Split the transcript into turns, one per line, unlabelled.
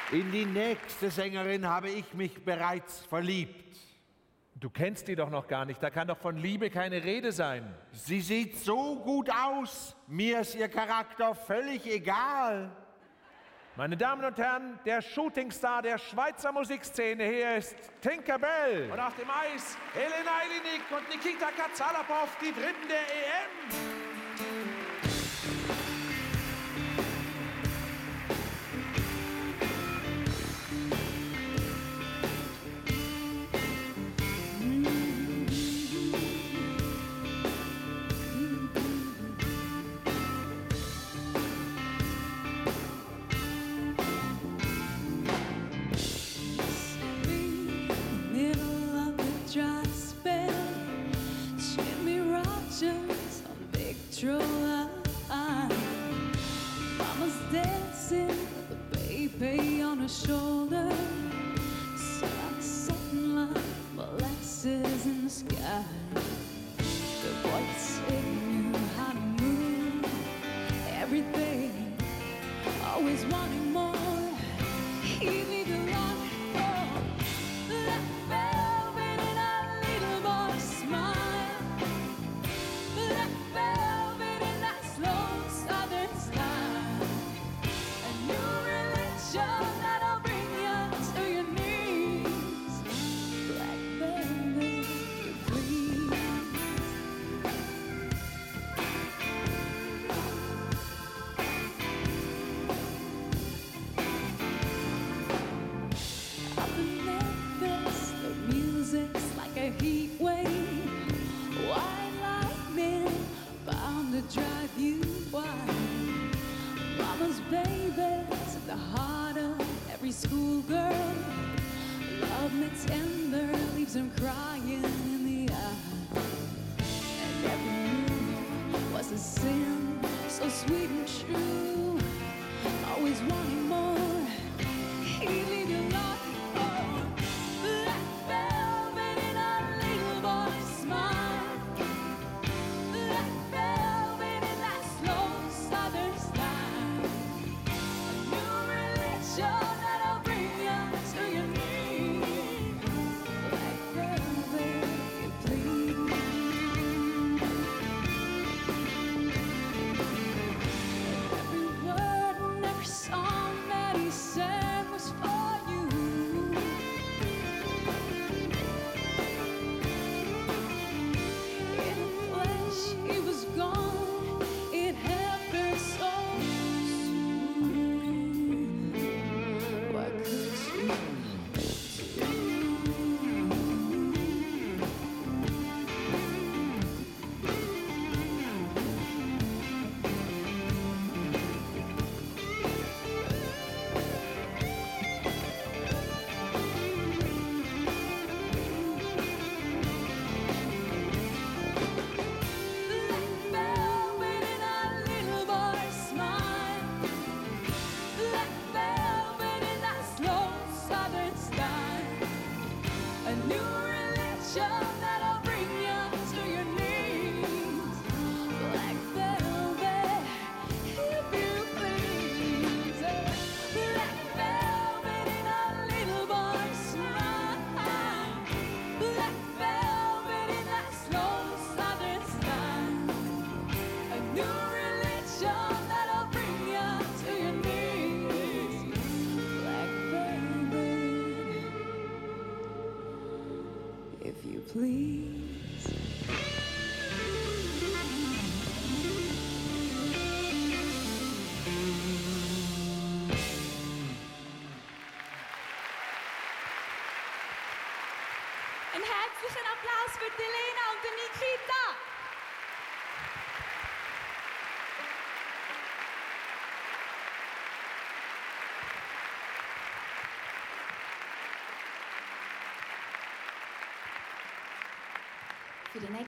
In die nächste Sängerin habe ich mich bereits verliebt.
Du kennst die doch noch gar nicht, da kann doch von Liebe keine Rede sein.
Sie sieht so gut aus, mir ist ihr Charakter völlig egal.
Meine Damen und Herren, der Shootingstar der Schweizer Musikszene hier ist Tinkerbell. Und auf dem Eis Elena ILINYKH und Nikita KATSALAPOV, die Dritten der EM.
Mama's dancing with the baby on her shoulder. Sun setting like molasses in the sky. The boy said he knew how to move everything, always wanting more. He needed a lot more. That velvet in a little boy's smile. That velvet in that slow southern style. A new religion that'll bring you to your knees. Black velvet, please. Up in Memphis, the music's like a heat wave. White lightning bound to drive you wild. Mama's baby's at the heart of every schoolgirl. Love me tender, leaves him crying in the eye. And every move was a sin, so sweet and true. Always wanting more, he needed a lot more. Black velvet in a little boy's smile. Black velvet in that slow southern style. A new religion that'll bring you to your knees. Black velvet, please. Every word and every song that he sang was for you. In the flesh he was gone, it hurt her so soon. What could you do? Black velvet in a little boy's smile. Black velvet in that slow southern style. A new religion that'll bring you to your knees. Black velvet, if you please. Black velvet in a little boy's smile. Black velvet in that slow southern style. A new religion that'll bring you to your knees. Black velvet, if you please.
Einen herzlichen Applaus für die Elena und den Nikita. Für den